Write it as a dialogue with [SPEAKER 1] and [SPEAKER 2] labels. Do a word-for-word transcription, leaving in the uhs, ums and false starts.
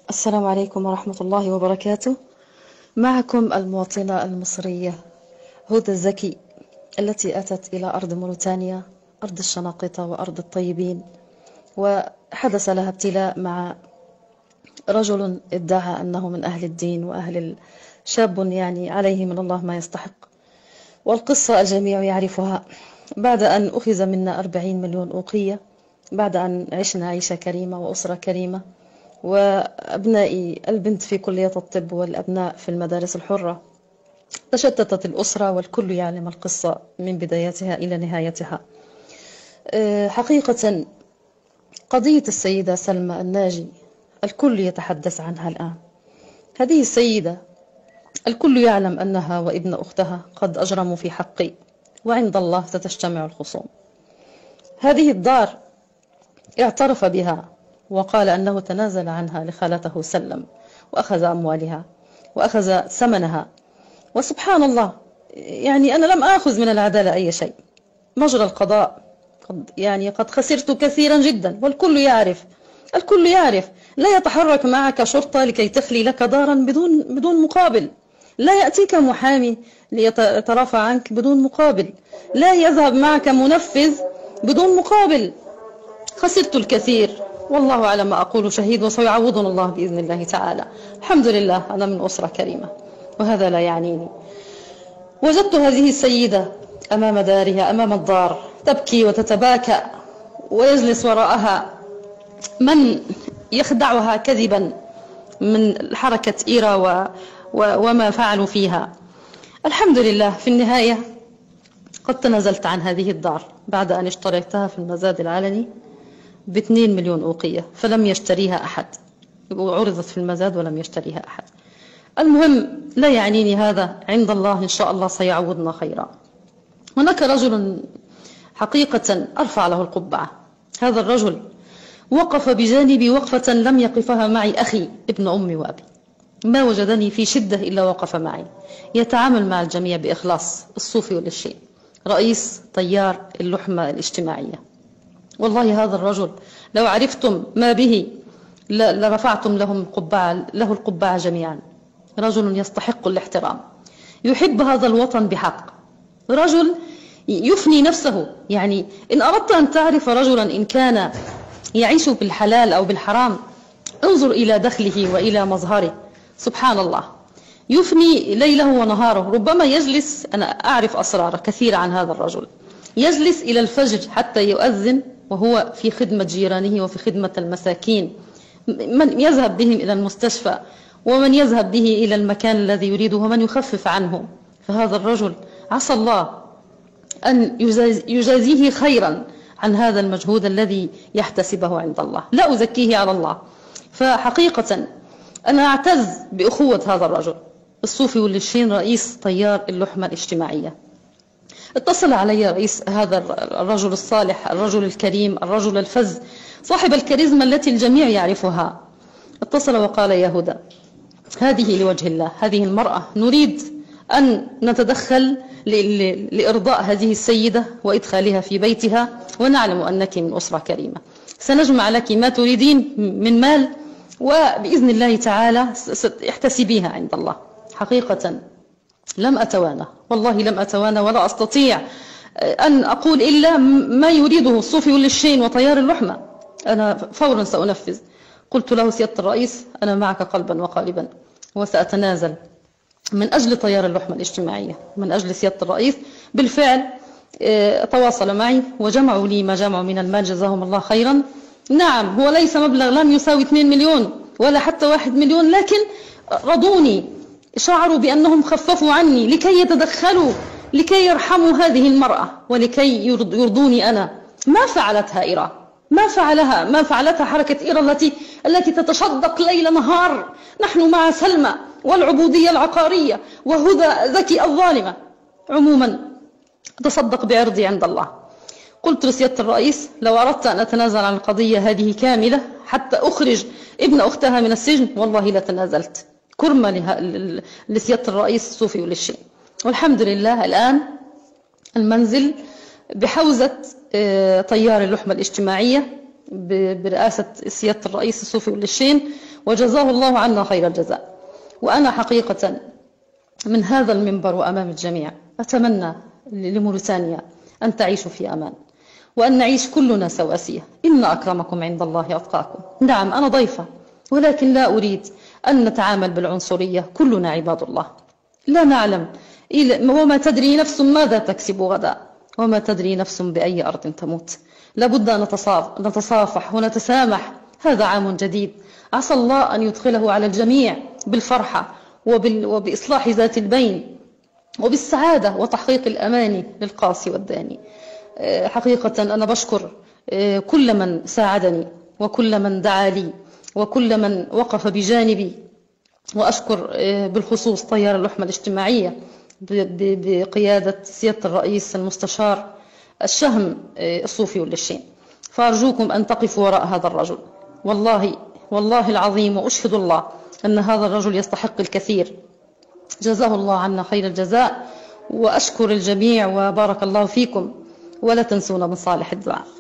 [SPEAKER 1] السلام عليكم ورحمة الله وبركاته. معكم المواطنة المصرية هدى الزكي التي أتت إلى أرض موريتانيا، أرض الشناقطة وأرض الطيبين، وحدث لها ابتلاء مع رجل ادعى أنه من أهل الدين وأهل شاب يعني عليه من الله ما يستحق، والقصة الجميع يعرفها. بعد أن أخذ منا أربعين مليون أوقية، بعد أن عشنا عيشة كريمة وأسرة كريمة، وأبنائي البنت في كلية الطب والأبناء في المدارس الحرة، تشتتت الأسرة والكل يعلم القصة من بدايتها إلى نهايتها. حقيقة قضية السيدة سلمى الناجي الكل يتحدث عنها الآن. هذه السيدة الكل يعلم أنها وابن أختها قد أجرموا في حقي، وعند الله ستجتمع الخصوم. هذه الدار اعترف بها وقال أنه تنازل عنها لخالته سلم، وأخذ أموالها وأخذ ثمنها. وسبحان الله، يعني أنا لم آخذ من العدالة أي شيء. مجرى القضاء قد يعني قد خسرت كثيرا جدا، والكل يعرف، الكل يعرف. لا يتحرك معك شرطة لكي تخلي لك دارا بدون بدون مقابل. لا يأتيك محامي ليترافع عنك بدون مقابل. لا يذهب معك منفذ بدون مقابل. خسرت الكثير، والله على ما أقول شهيد، وسيعوضنا الله بإذن الله تعالى. الحمد لله أنا من أسرة كريمة، وهذا لا يعنيني. وجدت هذه السيدة أمام دارها، أمام الدار، تبكي وتتباكى، ويجلس وراءها من يخدعها كذبا من حركة إيرا و... و... وما فعلوا فيها. الحمد لله في النهاية قد تنازلت عن هذه الدار بعد أن اشتريتها في المزاد العلني باثنين مليون أوقية، فلم يشتريها أحد، وعرضت في المزاد ولم يشتريها أحد. المهم لا يعنيني هذا، عند الله إن شاء الله سيعوضنا خيرا. هناك رجل حقيقة أرفع له القبعة. هذا الرجل وقف بجانبي وقفة لم يقفها معي أخي ابن أمي وأبي. ما وجدني في شدة إلا وقف معي، يتعامل مع الجميع بإخلاص، الصوفي والشيء، رئيس تيار اللحمة الاجتماعية. والله هذا الرجل لو عرفتم ما به لرفعتم لهم قبعة له القبعة جميعا. رجل يستحق الاحترام، يحب هذا الوطن بحق، رجل يفني نفسه. يعني إن أردت أن تعرف رجلا إن كان يعيش بالحلال أو بالحرام، انظر إلى دخله وإلى مظهره. سبحان الله، يفني ليله ونهاره. ربما يجلس، أنا أعرف أسرار كثيرة عن هذا الرجل، يجلس إلى الفجر حتى يؤذن وهو في خدمة جيرانه وفي خدمة المساكين، من يذهب بهم إلى المستشفى، ومن يذهب به إلى المكان الذي يريده، ومن يخفف عنه. فهذا الرجل عسى الله أن يجازيه خيرا عن هذا المجهود الذي يحتسبه عند الله. لا أزكيه على الله. فحقيقة أنا أعتز بأخوة هذا الرجل الصوفي واللشين، رئيس تيار اللحمة الاجتماعية. اتصل علي رئيس هذا الرجل الصالح، الرجل الكريم، الرجل الفذ، صاحب الكاريزما التي الجميع يعرفها. اتصل وقال: يا هدى، هذه لوجه الله، هذه المرأة نريد أن نتدخل لإرضاء هذه السيدة وإدخالها في بيتها، ونعلم أنك من أسرة كريمة، سنجمع لك ما تريدين من مال، وبإذن الله تعالى احتسبيها عند الله. حقيقة لم أتوانى، والله لم أتوانى، ولا أستطيع أن أقول إلا ما يريده الصوفي واللشين وطيار اللحمة. أنا فورا سأنفذ. قلت له: سيادة الرئيس، أنا معك قلبا وقالبا، وسأتنازل من أجل طيار اللحمة الاجتماعية، من أجل سيادة الرئيس. بالفعل تواصل معي وجمعوا لي ما جمعوا من المال، جزاهم الله خيرا. نعم، هو ليس مبلغ، لم يساوي اثنين مليون ولا حتى واحد مليون، لكن رضوني، شعروا بأنهم خففوا عني لكي يتدخلوا، لكي يرحموا هذه المرأة، ولكي يرضوني أنا. ما فعلتها إيرا، ما فعلها ما فعلتها حركة إيرا التي التي تتشدق ليل نهار. نحن مع سلمى والعبودية العقارية وهدى زكي الظالمة. عموما تصدق بعرضي عند الله. قلت لسيادة الرئيس: لو أردت أن أتنازل عن القضية هذه كاملة حتى أخرج ابن أختها من السجن، والله لتنازلت، كرمة لسيادة الرئيس الصوفي والشيء. والحمد لله الآن المنزل بحوزة طيار اللحمة الاجتماعية، برئاسة سيادة الرئيس الصوفي واللشين، وجزاه الله عنا خير الجزاء. وأنا حقيقة من هذا المنبر وأمام الجميع أتمنى لموريتانيا أن تعيش في أمان، وأن نعيش كلنا سواسية. إن أكرمكم عند الله أتقاكم. نعم أنا ضيفة، ولكن لا أريد أن نتعامل بالعنصرية، كلنا عباد الله. لا نعلم وما تدري نفس ماذا تكسب غدا، وما تدري نفس بأي أرض تموت. لابد أن نتصافح ونتسامح. هذا عام جديد عسى الله أن يدخله على الجميع بالفرحة وبإصلاح ذات البين وبالسعادة وتحقيق الأمان للقاسي والداني. حقيقة أنا بشكر كل من ساعدني وكل من دعا لي وكل من وقف بجانبي، وأشكر بالخصوص تيار اللحمة الاجتماعية بقيادة سيادة الرئيس المستشار الشهم الصوفي واللشين. فأرجوكم أن تقفوا وراء هذا الرجل، والله والله العظيم، وأشهد الله أن هذا الرجل يستحق الكثير. جزاه الله عنا خير الجزاء، وأشكر الجميع وبارك الله فيكم، ولا تنسونا من صالح الدعاء.